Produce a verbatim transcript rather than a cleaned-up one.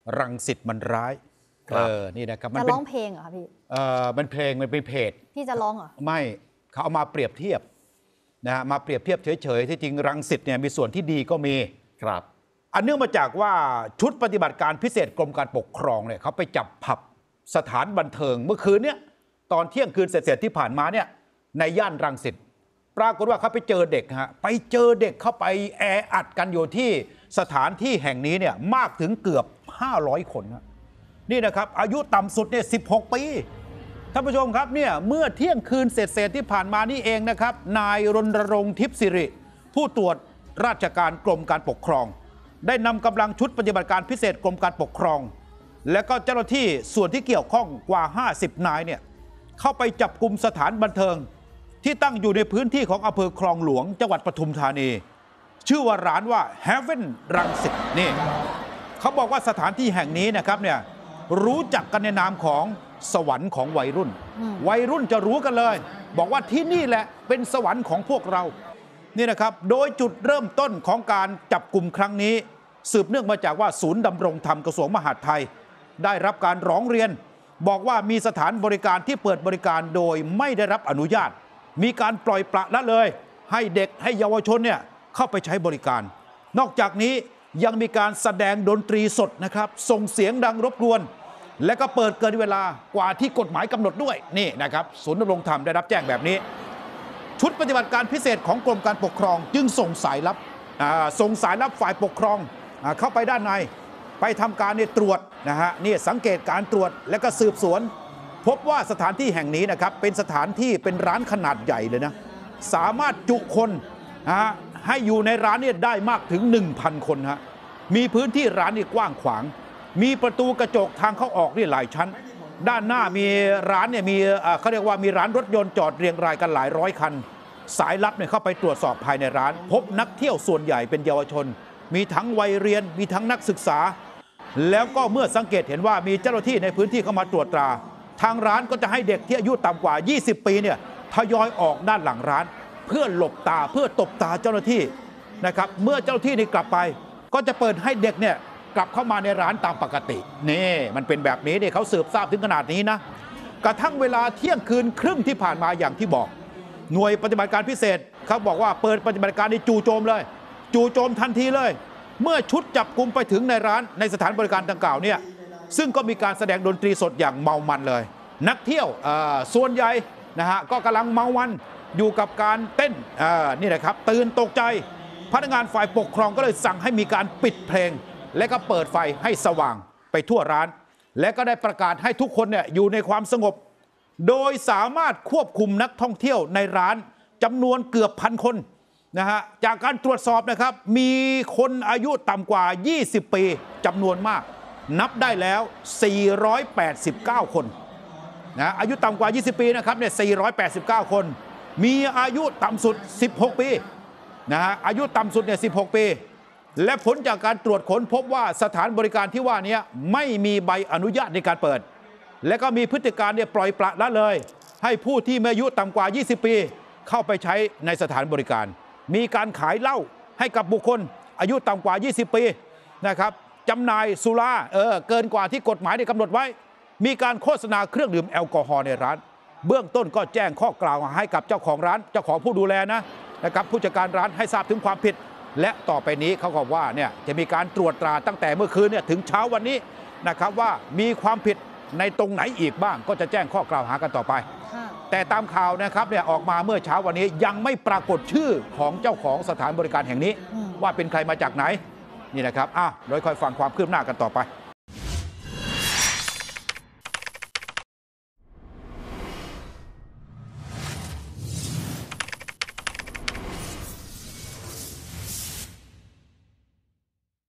รังสิตมันร้ายเออนี่นะครับจะร้องเพลงเหรอคะพี่เออมันเพลงมันเป็นเพจพี่จะร้องเหรอไม่เขาเอามาเปรียบเทียบนะฮะมาเปรียบเทียบเฉยๆที่จริงรังสิตเนี่ยมีส่วนที่ดีก็มีครับอันเนื่องมาจากว่าชุดปฏิบัติการพิเศษกรมการปกครองเนี่ยเขาไปจับผับสถานบันเทิงเมื่อคืนเนี่ยตอนเที่ยงคืนเสร็จๆที่ผ่านมาเนี่ยในย่านรังสิตปรากฏว่าเขาไปเจอเด็กฮะไปเจอเด็กเข้าไปแออัดกันอยู่ที่สถานที่แห่งนี้เนี่ยมากถึงเกือบห้าร้อยคนนะนี่นะครับอายุต่ำสุดเนี่ยสิบหกปีท่านผู้ชมครับเนี่ยเมื่อเที่ยงคืนเศษๆที่ผ่านมานี่เองนะครับนายรณรงค์ทิพย์สิริผู้ตรวจราชการกรมการปกครองได้นำกำลังชุดปฏิบัติการพิเศษกรมการปกครองและก็เจ้าหน้าที่ส่วนที่เกี่ยวข้องกว่าห้าสิบนายเนี่ยเข้าไปจับกุมสถานบันเทิงที่ตั้งอยู่ในพื้นที่ของอำเภอคลองหลวงจังหวัดปทุมธานีชื่อว่าร้านว่า Heaven รังสิตนี่เขาบอกว่าสถานที่แห่งนี้นะครับเนี่ยรู้จักกันในนามของสวรรค์ของวัยรุ่นวัยรุ่นจะรู้กันเลยบอกว่าที่นี่แหละเป็นสวรรค์ของพวกเรานี่นะครับโดยจุดเริ่มต้นของการจับกลุ่มครั้งนี้สืบเนื่องมาจากว่าศูนย์ดำรงธรรมกระทรวงมหาดไทยได้รับการร้องเรียนบอกว่ามีสถานบริการที่เปิดบริการโดยไม่ได้รับอนุญาตมีการปล่อยปละละเลยให้เด็กให้เยาวชนเนี่ยเข้าไปใช้บริการนอกจากนี้ยังมีการแสดงดนตรีสดนะครับส่งเสียงดังรบกวนและก็เปิดเกินเวลากว่าที่กฎหมายกำหนดด้วยนี่นะครับศูนย์ดำรงธรรมได้รับแจ้งแบบนี้ชุดปฏิบัติการพิเศษของกรมการปกครองจึงส่งสายลับส่งสายลับฝ่ายปกครองเข้าไปด้านในไปทำการเนี่ยตรวจนะฮะนี่สังเกตการตรวจและก็สืบสวนพบว่าสถานที่แห่งนี้นะครับเป็นสถานที่เป็นร้านขนาดใหญ่เลยนะสามารถจุคนนะฮะให้อยู่ในร้านเนี่ยได้มากถึง หนึ่งพัน คนฮะมีพื้นที่ร้านนี่กว้างขวางมีประตูกระจกทางเข้าออกนี่หลายชั้นด้านหน้ามีร้านเนี่ยมีเขาเรียกว่ามีร้านรถยนต์จอดเรียงรายกันหลายร้อยคันสายลับเนี่ยเข้าไปตรวจสอบภายในร้านพบนักเที่ยวส่วนใหญ่เป็นเยาวชนมีทั้งวัยเรียนมีทั้งนักศึกษาแล้วก็เมื่อสังเกตเห็นว่ามีเจ้าหน้าที่ในพื้นที่เข้ามาตรวจตราทางร้านก็จะให้เด็กที่อายุต่ำกว่ายี่สิบปีเนี่ยทยอยออกด้านหลังร้านเพื่อหลบตาเพื่อตบตาเจ้าหน้าที่นะครับเมื่อเจ้าหน้าที่นี่กลับไปก็จะเปิดให้เด็กเนี่ยกลับเข้ามาในร้านตามปกตินี่มันเป็นแบบนี้เนี่ยเขาสืบทราบถึงขนาดนี้นะกระทั่งเวลาเที่ยงคืนครึ่งที่ผ่านมาอย่างที่บอกหน่วยปฏิบัติการพิเศษเขาบอกว่าเปิดปฏิบัติการในจู่โจมเลยจู่โจมทันทีเลยเมื่อชุดจับกุมไปถึงในร้านในสถานบริการดังกล่าวเนี่ยซึ่งก็มีการแสดงดนตรีสดอย่างเมามันเลยนักเที่ยวส่วนใหญ่นะฮะก็กำลังเมามันอยู่กับการเต้นนี่แหละครับตื่นตกใจพนักงานฝ่ายปกครองก็เลยสั่งให้มีการปิดเพลงและก็เปิดไฟให้สว่างไปทั่วร้านและก็ได้ประกาศให้ทุกคนเนี่ยอยู่ในความสงบโดยสามารถควบคุมนักท่องเที่ยวในร้านจำนวนเกือบพันคนนะฮะจากการตรวจสอบนะครับมีคนอายุต่ำกว่ายี่สิบปีจำนวนมากนับได้แล้วสี่ร้อยแปดสิบเก้าคนนะอายุต่ำกว่ายี่สิบปีนะครับเนี่ยสี่ร้อยแปดสิบเก้าคนมีอายุต่ำสุดสิบหกปีนะฮะอายุต่ำสุดเนี่ยสิบหกปีและผลจากการตรวจค้นพบว่าสถานบริการที่ว่านี้ไม่มีใบอนุญาตในการเปิดและก็มีพฤติการเนี่ยปล่อยปละละเลยให้ผู้ที่มีอายุต่ำกว่ายี่สิบปีเข้าไปใช้ในสถานบริการมีการขายเหล้าให้กับบุคคลอายุต่ำกว่ายี่สิบปีนะครับจำหน่ายสุราเออเกินกว่าที่กฎหมายได้กำหนดไว้มีการโฆษณาเครื่องดื่มแอลกอฮอล์ในร้านเบื้องต้นก็แจ้งข้อกล่าวหาให้กับเจ้าของร้านเจ้าของผู้ดูแลนะนะครับผู้จัดการร้านให้ทราบถึงความผิดและต่อไปนี้เขาบอกว่าเนี่ยจะมีการตรวจตราตั้งแต่เมื่อคืนเนี่ยถึงเช้าวันนี้นะครับว่ามีความผิดในตรงไหนอีกบ้างก็จะแจ้งข้อกล่าวหากันต่อไปแต่ตามข่าวนะครับเนี่ยออกมาเมื่อเช้าวันนี้ยังไม่ปรากฏชื่อของเจ้าของสถานบริการแห่งนี้ว่าเป็นใครมาจากไหนนี่นะครับอ้าวโดยคอยฟังความคืบหน้ากันต่อไป